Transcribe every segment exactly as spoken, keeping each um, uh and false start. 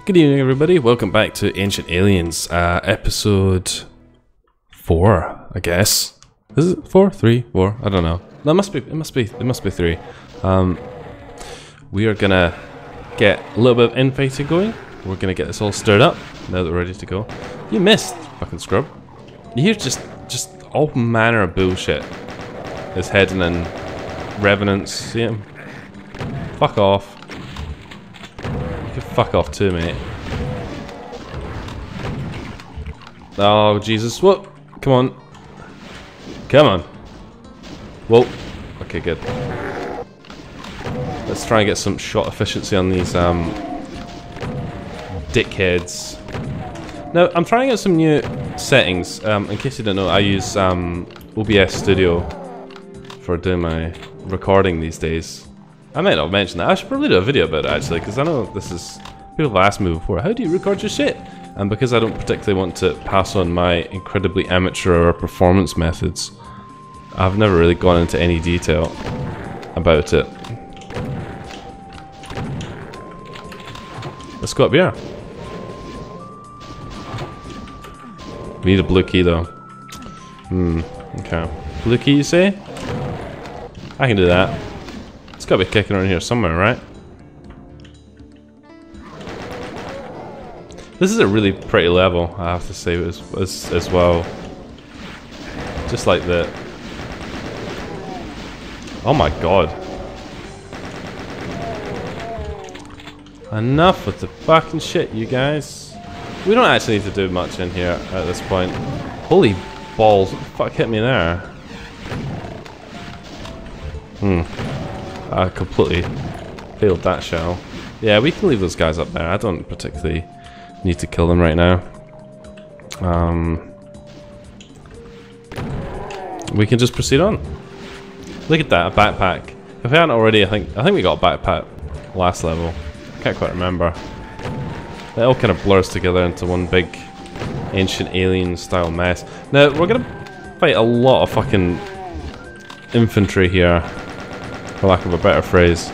Good evening, everybody. Welcome back to Ancient Aliens, uh, episode four, I guess. Is it four, three, four? I don't know. No, it must be. It must be. It must be three. Um, we are gonna get a little bit of infighting going. We're gonna get this all stirred up now that we're ready to go. You missed, fucking scrub. You hear just, just all manner of bullshit. Is heading in. Revenants, see him? Fuck off. You can fuck off too, mate. Oh, Jesus. Whoa. Come on. Come on. Whoa. Okay, good. Let's try and get some shot efficiency on these um, dickheads. Now, I'm trying out some new settings. Um, in case you don't know, I use um, O B S Studio for doing my recording these days. I might not mention that. I should probably do a video about it actually, because I know this is... People have asked me before, how do you record your shit? And because I don't particularly want to pass on my incredibly amateur performance methods, I've never really gone into any detail about it. Let's go up here. We need a blue key though. Hmm, okay. Blue key you say? I can do that. It's gotta be kicking around here somewhere, right? This is a really pretty level, I have to say, as, as, as well. Just like the... Oh my god. Enough with the fucking shit, you guys. We don't actually need to do much in here at this point. Holy balls, what the fuck hit me there? Hmm. I completely failed that shell. Yeah, we can leave those guys up there. I don't particularly need to kill them right now. Um, we can just proceed on. Look at that, a backpack. If we hadn't already, I think I think we got a backpack last level. I can't quite remember. It all kind of blurs together into one big ancient alien style mess. Now we're gonna fight a lot of fucking infantry here, for lack of a better phrase.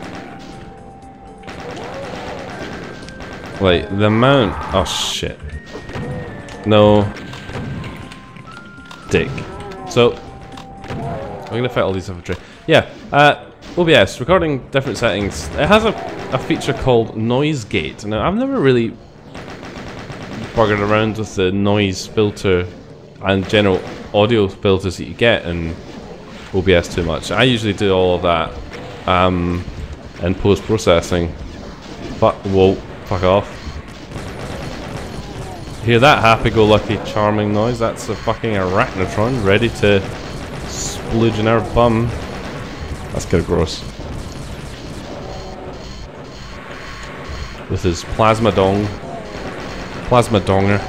Like, the amount... Oh, shit. No. Dick. So, we're gonna fight all these infantry. Yeah, uh, O B S, recording different settings. It has a, a feature called Noise Gate. Now, I've never really buggered around with the noise filter and general audio filters that you get in O B S too much. I usually do all of that um, in post-processing. Fuck, whoa, fuck off. Hear that happy-go-lucky charming noise? That's a fucking arachnotron ready to splooge in our bum. That's kind of gross. With his plasma dong. Plasma donger.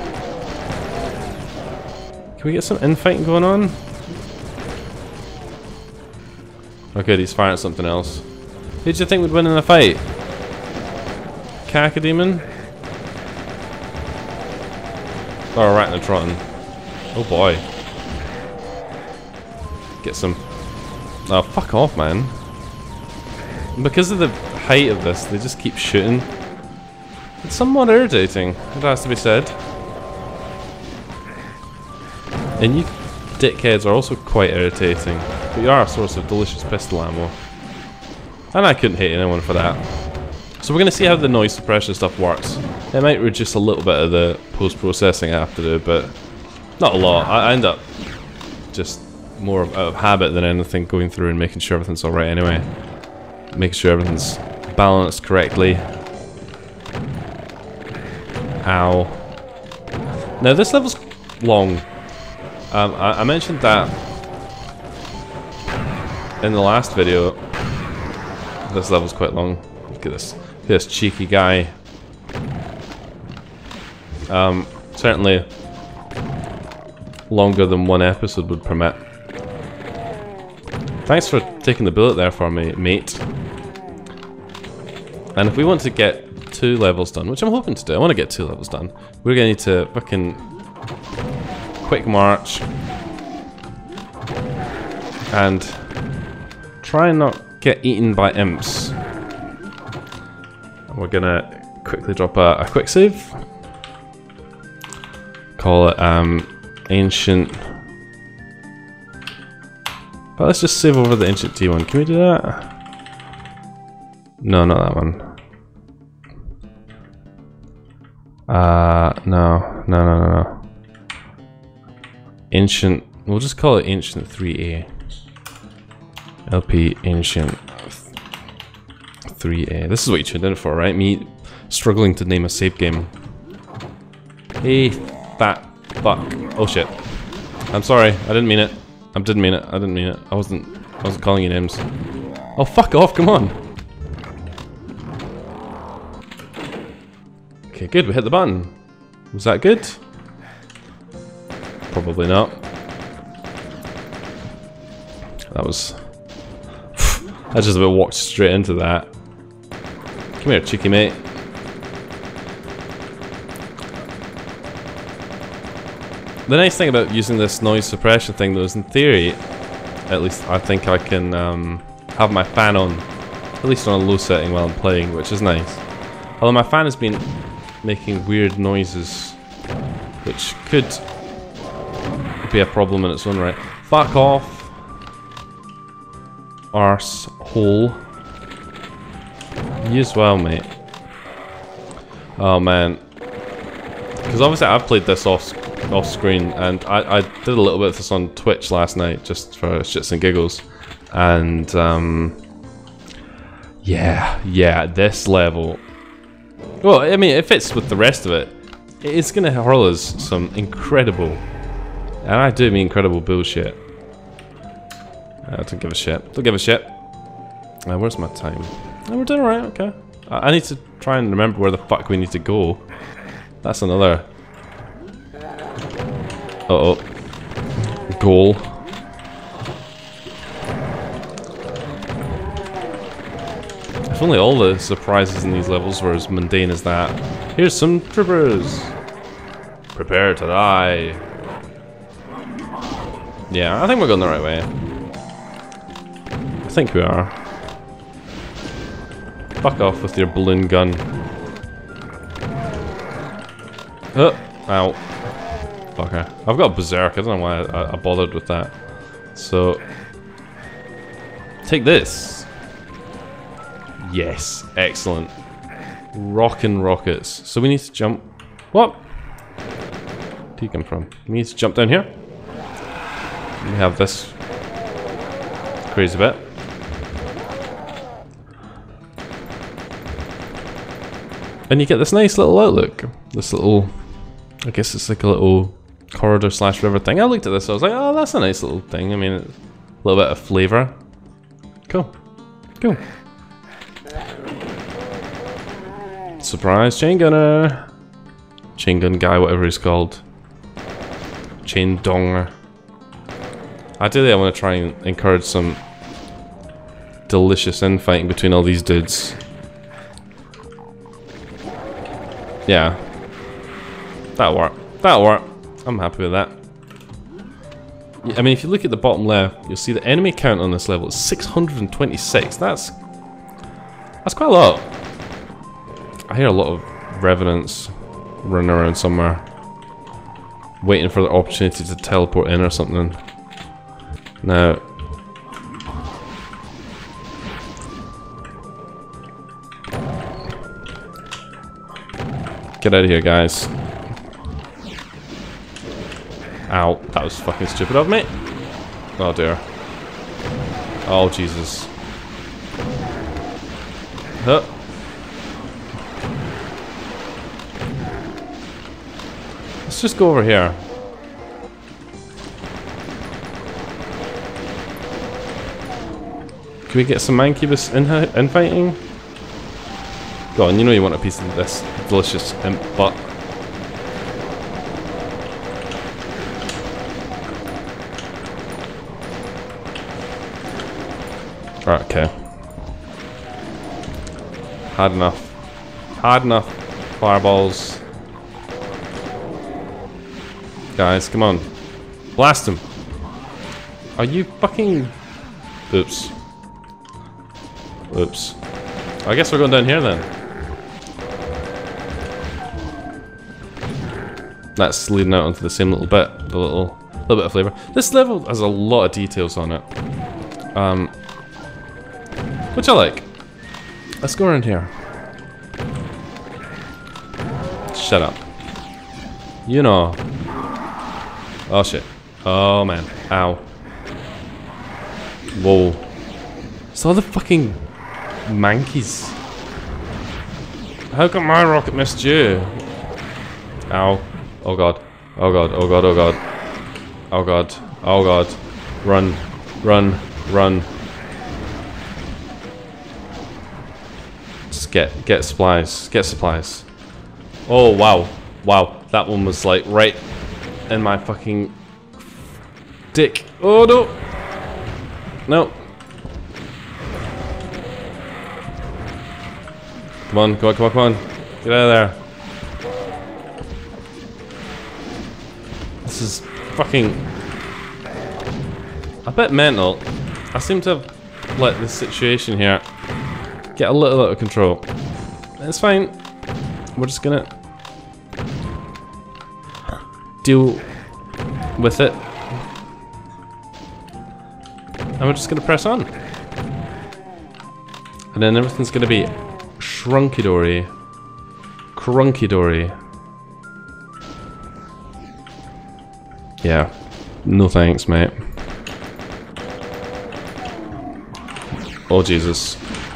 Can we get some infighting going on? Okay, he's firing at something else. Who do you think would win in a fight? Cacodemon? Or Arachnotron? Oh boy. Get some... Oh, fuck off, man. Because of the height of this, they just keep shooting. It's somewhat irritating, it has to be said. And you dickheads are also quite irritating. But you are a source of delicious pistol ammo. And I couldn't hate anyone for that. So we're going to see how the noise suppression stuff works. It might reduce a little bit of the post-processing I have to do, but not a lot. I end up just more out of habit than anything going through and making sure everything's alright anyway. Making sure everything's balanced correctly. Ow. Now this level's long. Um, I, I mentioned that in the last video. This level's quite long. Look at this, look at this cheeky guy. Um, certainly longer than one episode would permit. Thanks for taking the bullet there for me, mate. And if we want to get two levels done, which I'm hoping to do, I want to get two levels done, we're going to need to fucking quick march and try and not get eaten by imps. And we're gonna quickly drop a, a quick save. Call it um, ancient. But let's just save over the ancient T one. Can we do that? No, not that one. Uh, no, no, no, no, no. Ancient. We'll just call it ancient three A. L P ancient three A. This is what you tuned in for, right? Me struggling to name a save game. Hey, fat fuck. Oh shit. I'm sorry. I didn't mean it. I didn't mean it. I didn't mean it. I wasn't. I wasn't calling you names. Oh fuck off! Come on. Okay, good. We hit the button. Was that good? Probably not. That was. I just about walked straight into that. Come here, cheeky mate. The nice thing about using this noise suppression thing, though, is in theory, at least I think I can um, have my fan on, at least on a low setting while I'm playing, which is nice. Although my fan has been making weird noises, which could be a problem in its own right. Fuck off, arse hole. You as well, mate. Oh man, because obviously I've played this off off screen, and I, I did a little bit of this on Twitch last night just for shits and giggles, and um, yeah, yeah, this level. Well, I mean, it fits with the rest of it. It's gonna hurl us some incredible, and I do mean incredible bullshit. I don't give a shit. Don't give a shit. Uh, where's my time? Oh, we're doing alright, okay. I, I need to try and remember where the fuck we need to go. That's another... Uh-oh. Goal. If only all the surprises in these levels were as mundane as that. Here's some troopers! Prepare to die. Yeah, I think we're going the right way. I think we are. Fuck off with your balloon gun. Oh, ow. Fucker. I've got a berserk, I don't know why I, I bothered with that. So... take this! Yes, excellent. Rockin' rockets. So we need to jump... What? Where do you come from? We need to jump down here. We have this crazy bit. And you get this nice little outlook. This little... I guess it's like a little corridor slash river thing. I looked at this, I was like, oh, that's a nice little thing. I mean, a little bit of flavour. Cool. Cool. Surprise chain gunner. Chain gun guy, whatever he's called. Chain donger. Ideally, I want to try and encourage some delicious infighting between all these dudes. Yeah. That'll work. That'll work. I'm happy with that. I mean, if you look at the bottom left, you'll see the enemy count on this level is six hundred twenty-six. That's... That's quite a lot. I hear a lot of revenants running around somewhere, waiting for the opportunity to teleport in or something. Now, get out of here, guys. Ow, that was fucking stupid of me. Oh dear. Oh Jesus. Huh. Let's just go over here. Can we get some Mancubus in infighting? Go on, you know you want a piece of this delicious imp butt. Right, okay. Hard enough. Hard enough. Fireballs. Guys, come on. Blast him. Are you fucking... Oops. Oops. I guess we're going down here then. that's leading out onto the same little bit, the little, little bit of flavour. This level has a lot of details on it, um, which I like. Let's go around here. Shut up. You know. Oh shit. Oh man. Ow. Whoa. It's all the fucking mankeys. How come my rocket missed you? Ow. Oh god. Oh god. Oh god. Oh god. Oh god. Oh god. Run. Run. Run. Just get get supplies. Get supplies. Oh wow. Wow. That one was like right in my fucking dick. Oh no. No. Come on, come on, come on, come on. Get out of there. This is fucking a bit mental. I seem to have let this situation here get a little out of control. It's fine. We're just gonna deal with it. And we're just gonna press on. And then everything's gonna be shrunky-dory. Crunky-dory. Yeah. No thanks, mate. Oh, Jesus.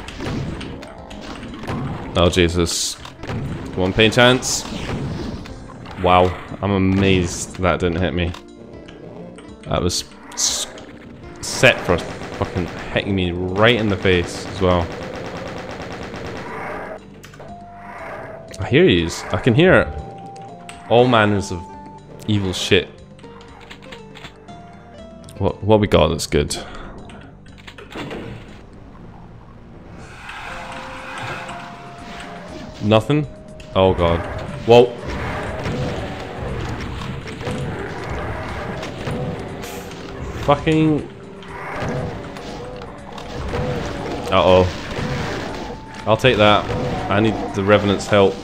Oh, Jesus. Come on, paint chance. Wow. I'm amazed that didn't hit me. That was set for fucking hitting me right in the face as well. I hear yous. I can hear all manners of evil shit. What what we got that's good? Nothing? Oh god. Whoa. Fucking. Uh-oh. I'll take that. I need the Revenant's help.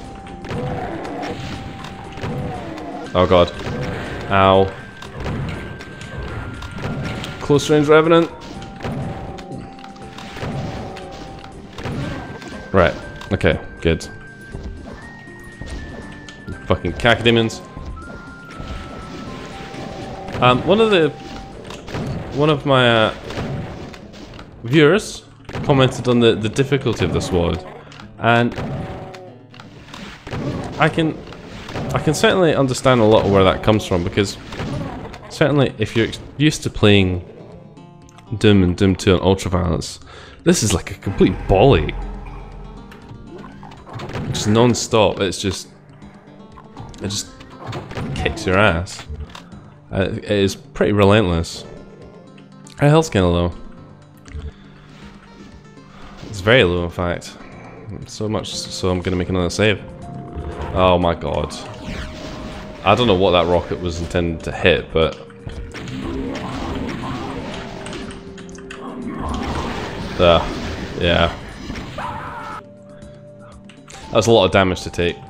Oh god. Ow. Close range Revenant. Right. Okay, good. Fucking cacodemons. Um, one of the... One of my uh, viewers commented on the, the difficulty of the sword, and I can I can certainly understand a lot of where that comes from, because certainly if you're used to playing Doom and Doom two on Ultraviolence, this is like a complete volley. Just non-stop. It's just it just kicks your ass. Uh, it is pretty relentless. Our health's kinda low. It's very low, in fact. So much so I'm gonna make another save. Oh my god. I don't know what that rocket was intended to hit, but... Uh, yeah. That's a lot of damage to take.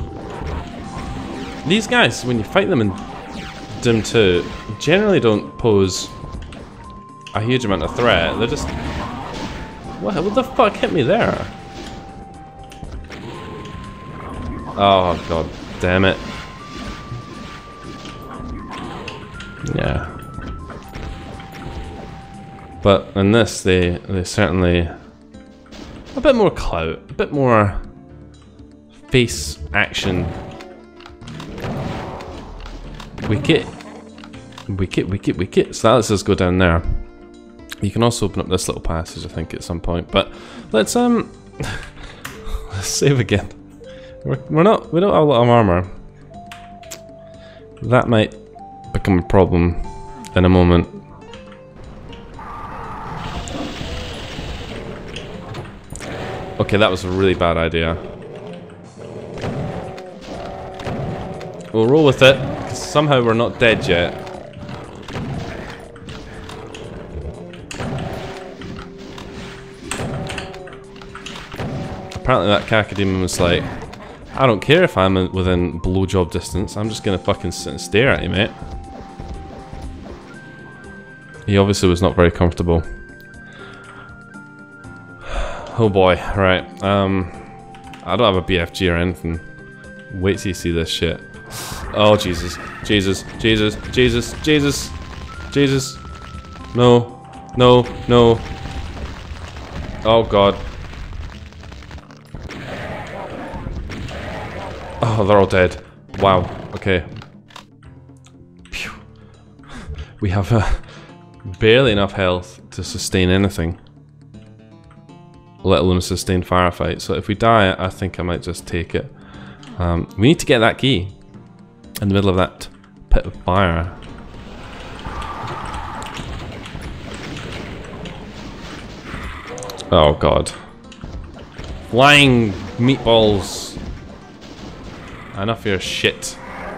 These guys, when you fight them in Doom two, generally don't pose a huge amount of threat. They're just... What, what the fuck hit me there? Oh god damn it. Yeah. But in this they they certainly a bit more clout, a bit more face action. Wicket. Wicket, wicket, wicket. So that lets us go down there. You can also open up this little passage, I think, at some point. But let's um, let's save again. We're, we're not, we don't have a lot of armor. That might become a problem in a moment. Okay, that was a really bad idea. We'll roll with it, because somehow we're not dead yet. Apparently that cacodemon was like I don't care if I'm within blowjob distance. I'm just gonna fucking sit and stare at you, mate. He obviously was not very comfortable. Oh boy, right. Um, I don't have a B F G or anything. Wait till you see this shit. Oh Jesus, Jesus, Jesus, Jesus, Jesus, Jesus. No, no, no. Oh God. Oh, they're all dead. Wow. Okay. Phew. We have uh, barely enough health to sustain anything, let alone a sustained firefight. So if we die, I think I might just take it. Um, we need to get that key in the middle of that pit of fire. Oh God. Flying meatballs. Enough of your shit.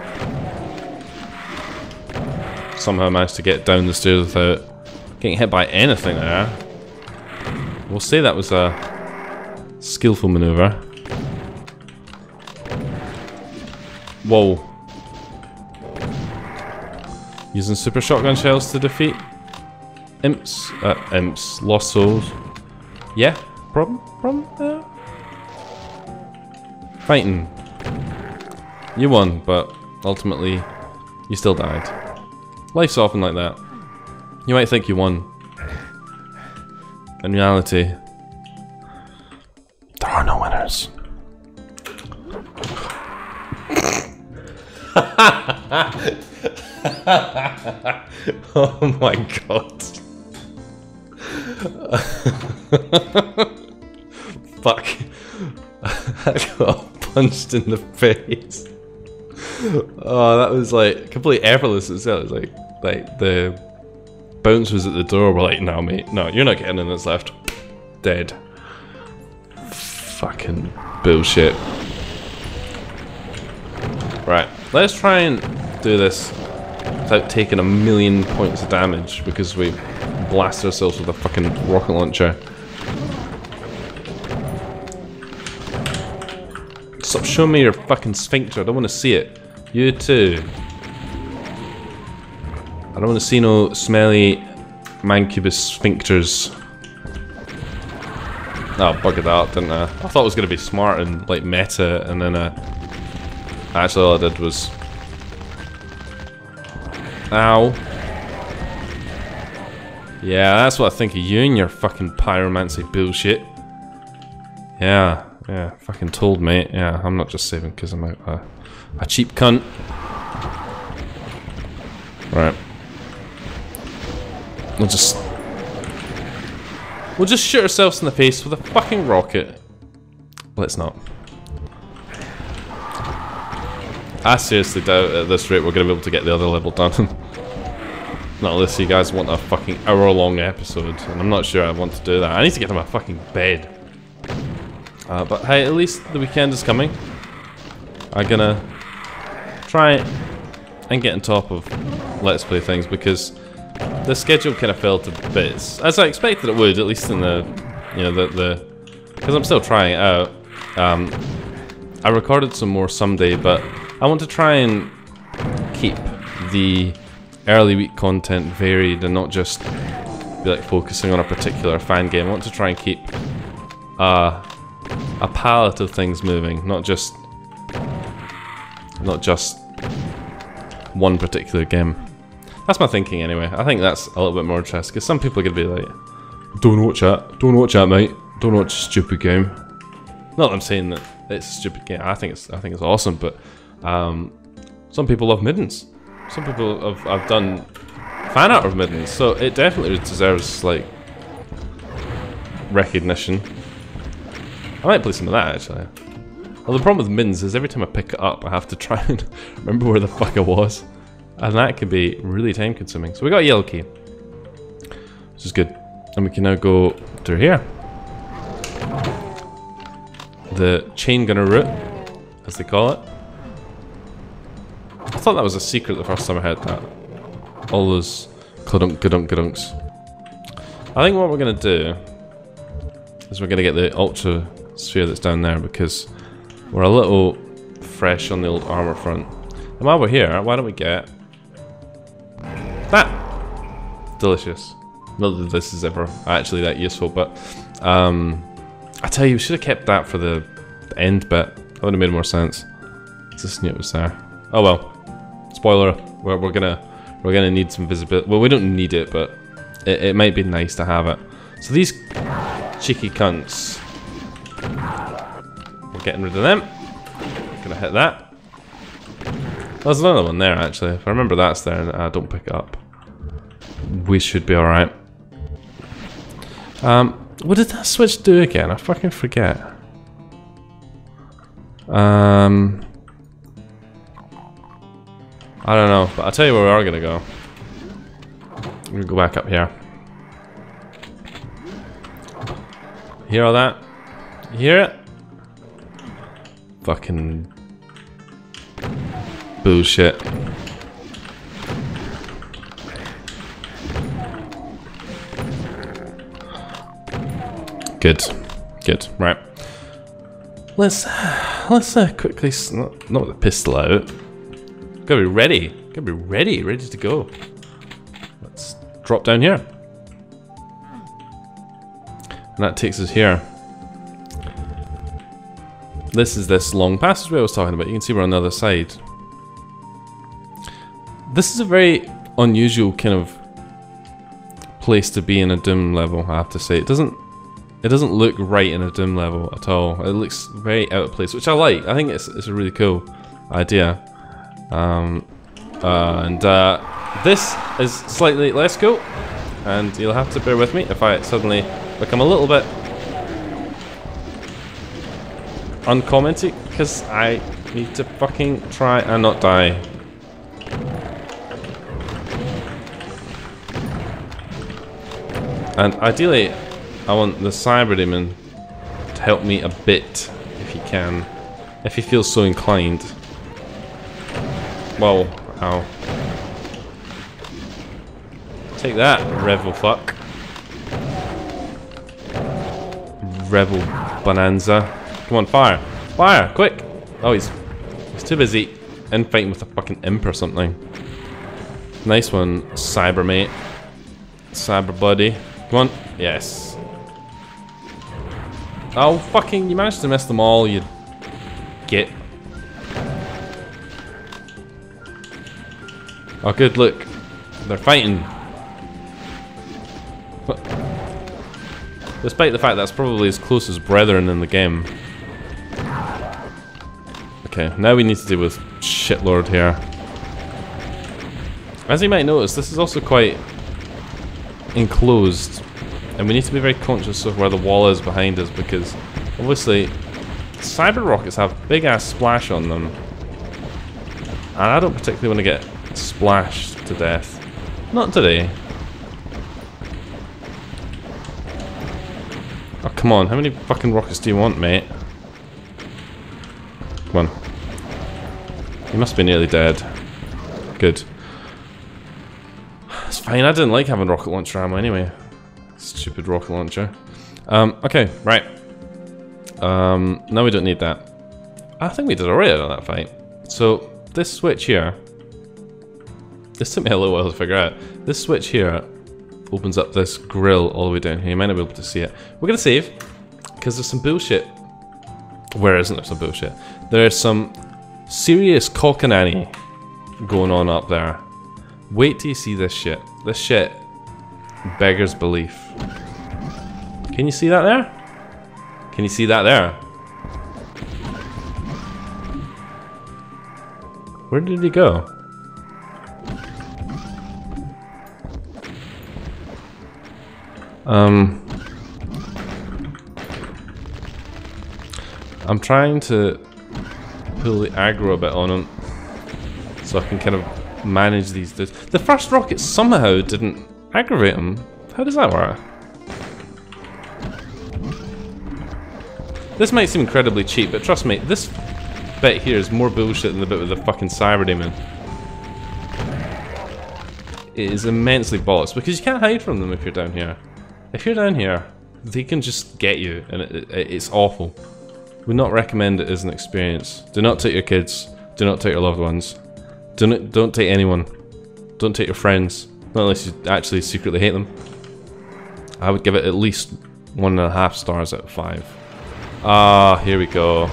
Somehow managed to get down the stairs without getting hit by anything there. We'll say that was a skillful maneuver. Whoa. Using super shotgun shells to defeat imps. Uh, imps. Lost souls. Yeah? Problem? Problem? Uh, fighting. You won, but ultimately, you still died. Life's often like that. You might think you won. In reality, there are no winners. Oh my God. Fuck. I got punched in the face. Oh, that was like completely effortless as well. It was like, like the bounce was at the door. We're like, no, mate, no, you're not getting in this left. Dead. Fucking bullshit. Right, let's try and do this without taking a million points of damage because we blast ourselves with a fucking rocket launcher. Stop showing me your fucking sphincter. I don't want to see it. You too. I don't want to see no smelly mancubus sphincters. Oh, buggered that up, didn't I? I thought it was going to be smart and like meta, and then uh, actually all I did was... Ow. Yeah, that's what I think of you and your fucking pyromancy bullshit. Yeah, yeah, fucking told, mate. Yeah, I'm not just saving because I'm a, a, a cheap cunt. Right. We'll just... We'll just shoot ourselves in the face with a fucking rocket. Let's not. I seriously doubt at this rate we're going to be able to get the other level done. Not unless you guys want a fucking hour-long episode, and I'm not sure I want to do that. I need to get to my fucking bed. Uh, but hey, at least the weekend is coming. I'm gonna try and get on top of Let's Play things because the schedule kind of fell to bits, as I expected it would, at least in the, you know, the the because I'm still trying it out. Um, I recorded some more someday, but I want to try and keep the early week content varied and not just be like focusing on a particular fan game. I want to try and keep uh, a palette of things moving, not just not just one particular game. That's my thinking anyway. I think that's a little bit more interesting because some people are gonna be like, "Don't watch that, don't watch that, mate. Don't watch a stupid game." Not that I'm saying that it's a stupid game. I think it's I think it's awesome, but um, some people love middens. Some people have have done fan art of middens, so it definitely deserves like recognition. I might play some of that actually. Well, the problem with middens is every time I pick it up, I have to try and remember where the fuck I was, and that can be really time consuming. So we got a yellow key, which is good, and we can now go through here. The chain gunner route, as they call it. I thought that was a secret the first time I heard that. All those gadunk gadunk gadunks. I think what we're gonna do is we're gonna get the ultra sphere that's down there because we're a little fresh on the old armor front. And while we're here, why don't we get that? Delicious. Not that this is ever actually that useful, but um, I tell you, we should have kept that for the, the end bit. That would have made more sense. Just knew it was there. Oh well. Spoiler. We're we're gonna we're gonna need some visibility. Well, we don't need it, but it, it might be nice to have it. So these cheeky cunts. We're getting rid of them. Gonna hit that. There's another one there actually. If I remember that's there and I don't pick it up, we should be alright. Um, what did that switch do again? I fucking forget. Um, I don't know, but I'll tell you where we are gonna go. We're gonna go back up here. Hear all that? You hear it? Fucking bullshit. Good, good. Right. Let's let's uh, quickly not, not with the pistol out. Gotta be ready. Gotta be ready, ready to go. Let's drop down here, and that takes us here. This is this long passageway I was talking about. You can see we're on the other side. This is a very unusual kind of place to be in a Doom level, I have to say. It doesn't it doesn't look right in a Doom level at all. It looks very out of place, which I like. I think it's it's a really cool idea. Um, uh, and uh, this is slightly less cool, and you'll have to bear with me if I suddenly become a little bit uncommenty, because I need to fucking try and not die. And ideally, I want the Cyber Demon to help me a bit, if he can, if he feels so inclined. Whoa, ow. Take that, Revel fuck. Revel Bonanza. Come on, fire! Fire! Quick! Oh, he's, he's too busy infighting with a fucking imp or something. Nice one, Cyber mate. Cyber buddy. Come on. Yes. Oh, fucking, you managed to miss them all, you git. Oh, good, look. They're fighting. But despite the fact that's probably his closest brethren in the game. Okay, now we need to deal with shitlord here. As you might notice, this is also quite enclosed, and we need to be very conscious of where the wall is behind us, because obviously cyber rockets have big ass splash on them, and I don't particularly want to get splashed to death. Not today. Oh, come on, how many fucking rockets do you want, mate? Come on. You must be nearly dead. Good. It's fine, I didn't like having rocket launcher ammo anyway. Stupid rocket launcher. Um, okay, right. Um, now we don't need that. I think we did already on that fight. So, this switch here... This took me a little while to figure out. This switch here opens up this grill all the way down here. You might not be able to see it. We're gonna save, because there's some bullshit. Where isn't there some bullshit? There's some serious cockananny going on up there. Wait till you see this shit. This shit beggars belief. Can you see that there? Can you see that there? Where did he go? Um, I'm trying to pull the aggro a bit on him, so I can kind of manage these dudes. The first rocket somehow didn't aggravate him. How does that work? This might seem incredibly cheap, but trust me, this bit here is more bullshit than the bit with the fucking Cyber Demon. It is immensely bollocks, because you can't hide from them if you're down here. If you're down here, they can just get you, and it, it, it's awful. Would not recommend it as an experience. Do not take your kids. Do not take your loved ones. Do not, don't take anyone. Don't take your friends. Not unless you actually secretly hate them. I would give it at least one and a half stars out of five. Ah, here we go.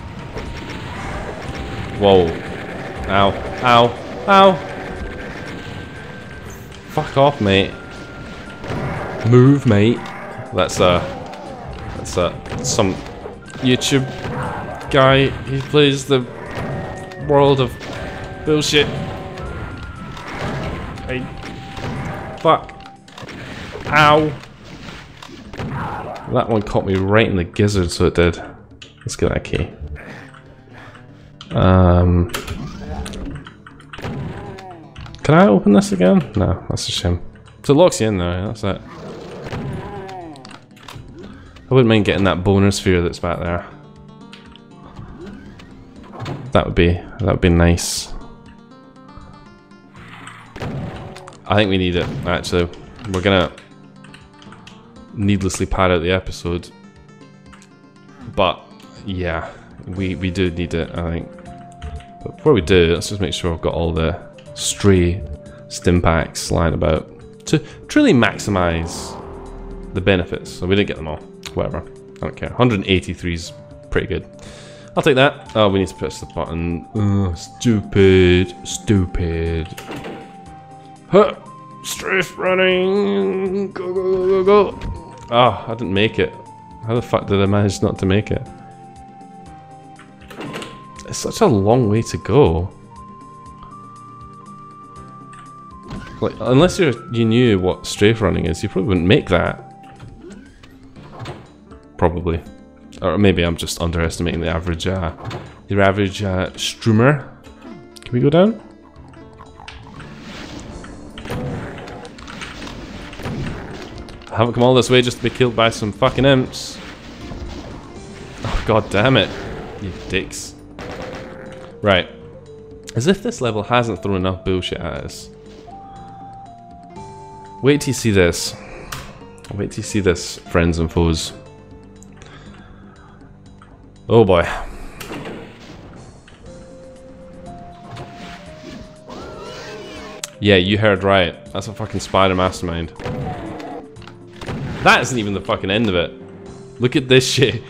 Whoa. Ow. Ow. Ow. Fuck off, mate. Move, mate. That's uh that's uh some YouTube guy. He plays the world of bullshit. Hey. Fuck. Ow. That one caught me right in the gizzard, so it did. Let's get that key. Um Can I open this again? No, that's a shame. So it locks you in there, that's it. I wouldn't mind getting that boner sphere that's back there. That would be that would be nice. I think we need it, actually. We're gonna needlessly pad out the episode. But yeah, we, we do need it, I think. But before we do, let's just make sure we've got all the stray stim packs lying about to truly maximize the benefits. So we didn't get them all. Whatever. I don't care. one hundred eighty-three is pretty good. I'll take that. Oh, we need to push the button. Oh, stupid. Stupid. Huh. Strafe running. Go, go, go, go, go. Ah, oh, I didn't make it. How the fuck did I manage not to make it? It's such a long way to go. Like, unless you you knew what strafe running is, you probably wouldn't make that. Probably. Or maybe I'm just underestimating the average, uh, the average uh, streamer. Can we go down? I haven't come all this way just to be killed by some fucking imps. Oh, god damn it. You dicks. Right. As if this level hasn't thrown enough bullshit at us. Wait till you see this. Wait till you see this, friends and foes. Oh boy. Yeah, you heard right. That's a fucking spider mastermind. That isn't even the fucking end of it. Look at this shit.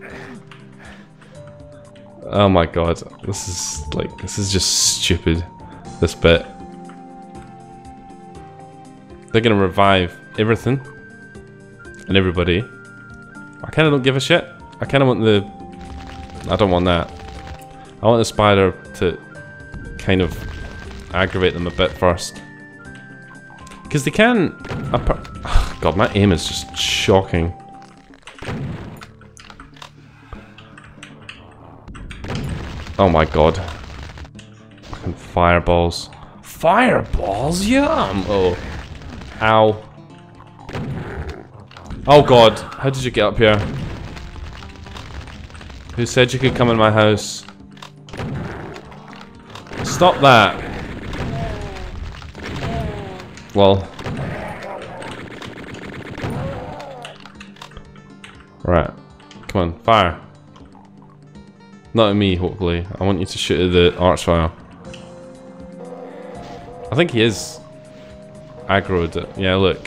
Oh my god. This is like, this is just stupid. This bit. They're gonna revive everything. And everybody. I kinda don't give a shit. I kinda want the... I don't want that. I want the spider to kind of aggravate them a bit first. Because they can... Oh god, my aim is just shocking. Oh my god. Fucking fireballs. Fireballs? Yum! Oh. Ow. Oh god, how did you get up here? Who said you could come in my house? Stop that. Well. Right. Come on, fire. Not at me, hopefully. I want you to shoot at the archfire. I think he is aggroed it. Yeah, look.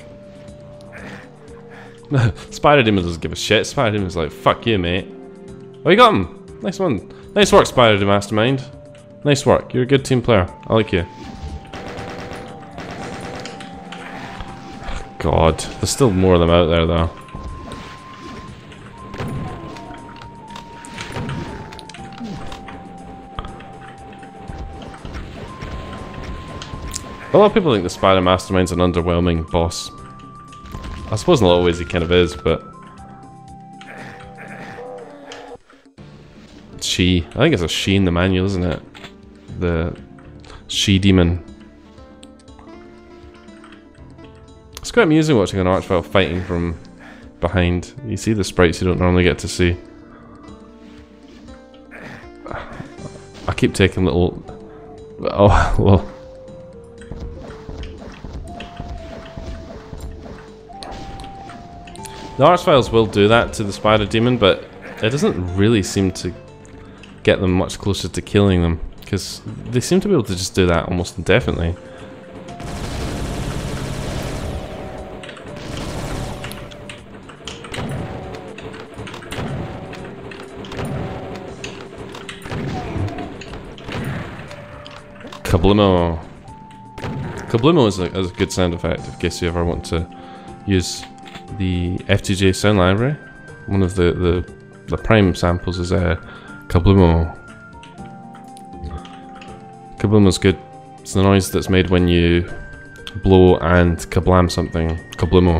Spider Demon doesn't give a shit. Spider Demon's like, fuck you, mate. Oh, you got him! Nice one. Nice work, Spider the Mastermind. Nice work. You're a good team player. I like you. God. There's still more of them out there, though. A lot of people think the Spider Mastermind's an underwhelming boss. I suppose in a lot of ways he kind of is, but... She. I think it's a she in the manual, isn't it? The she demon. It's quite amusing watching an archvile fighting from behind. You see the sprites you don't normally get to see. I keep taking little... Oh, well... The archviles will do that to the spider demon, but it doesn't really seem to get them much closer to killing them, because they seem to be able to just do that almost indefinitely. Kabloomo. Kabloomo is a, is a good sound effect in case you ever want to use the F T J sound library. One of the, the, the prime samples is a uh, Kabloomo. Kabloomo is good. It's the noise that's made when you blow and kablam something. Kabloomo.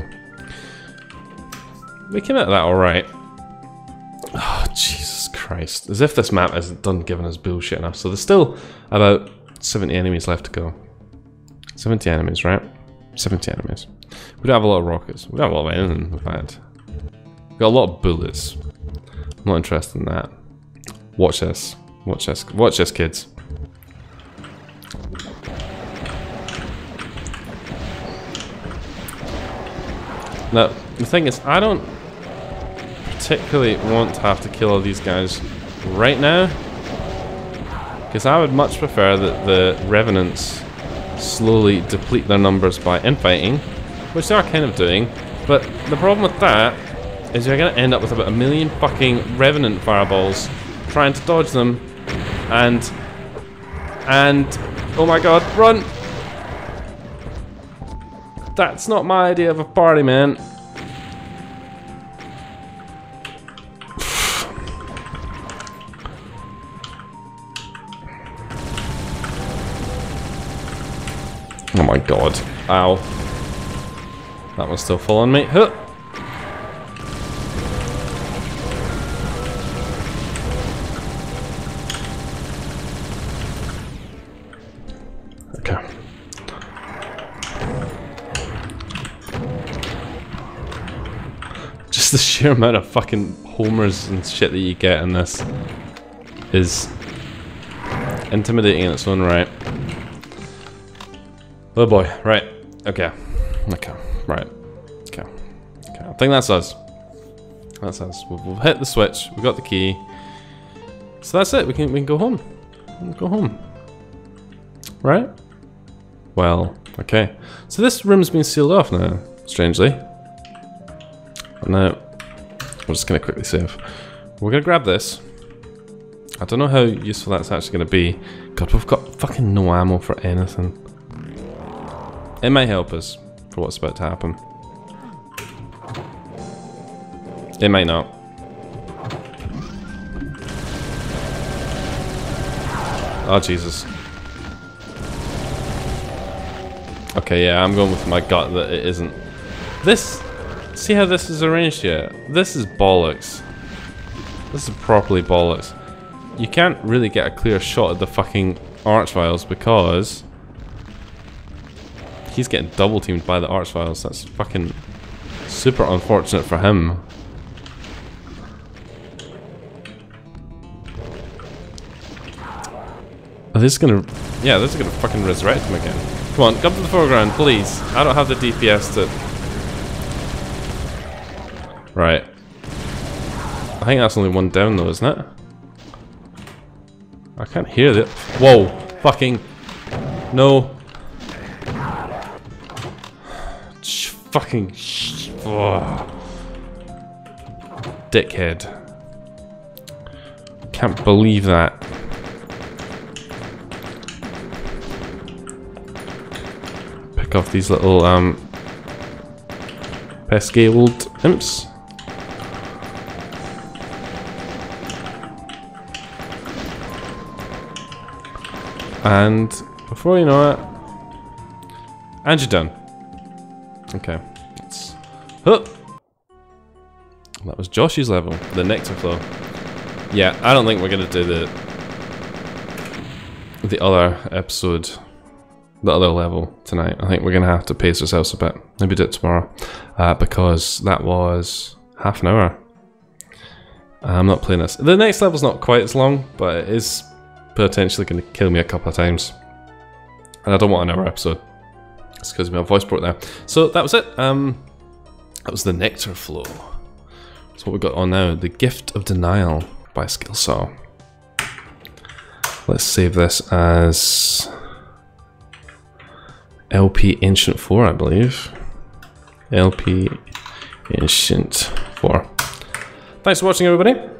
We came out of that alright. Oh, Jesus Christ. As if this map isn't done giving us bullshit enough. So there's still about seventy enemies left to go. seventy enemies, right? seventy enemies. We don't have a lot of rockets. We don't have a lot of anything, in fact. We've got a lot of bullets. I'm not interested in that. Watch this. Watch this. Watch this, kids. Now, the thing is, I don't particularly want to have to kill all these guys right now, because I would much prefer that the Revenants slowly deplete their numbers by infighting, which they are kind of doing, but the problem with that is you're going to end up with about a million fucking Revenant fireballs trying to dodge them, and, and, oh my god, run! That's not my idea of a party, man. Oh my god. Ow. That one's still full on me. Huh. Okay. Just the sheer amount of fucking homers and shit that you get in this is intimidating in its own right. Oh boy, right, okay, okay, right, okay, okay, I think that's us, that's us, we've, we've hit the switch, we got the key, so that's it, we can, we can go home, we can go home, right? Well, okay, so this room's been sealed off now, strangely, now, I'm just going to quickly save, we're going to grab this, I don't know how useful that's actually going to be, god, we've got fucking no ammo for anything. It might help us for what's about to happen. It might not. Oh, Jesus. Okay, yeah, I'm going with my gut that it isn't. This... See how this is arranged here? This is bollocks. This is properly bollocks. You can't really get a clear shot at the fucking Archviles because... he's getting double teamed by the Archviles. That's fucking super unfortunate for him. Are they just gonna... yeah, they're just gonna fucking resurrect him again. Come on, come to the foreground, please. I don't have the D P S to... Right. I think that's only one down though, isn't it? I can't hear it. Whoa! Fucking... No. Fucking sh oh. Dickhead. Can't believe that. Pick off these little um pesky old imps. And before you know it, and you're done. Okay, let's... Huh. That was Josh's level, the nectar flow. Yeah, I don't think we're gonna do the the other episode, the other level tonight. I think we're gonna have to pace ourselves a bit. Maybe do it tomorrow, uh, because that was half an hour. I'm not playing this. The next level's not quite as long, but it is potentially gonna kill me a couple of times, and I don't want an hour episode. It's because my voice broke there. So that was it. Um, that was the nectar flow That's what we've got on now. The Gift of Denial by Skillsaw. Let's save this as L P Ancient four, I believe. L P Ancient four. Thanks for watching, everybody.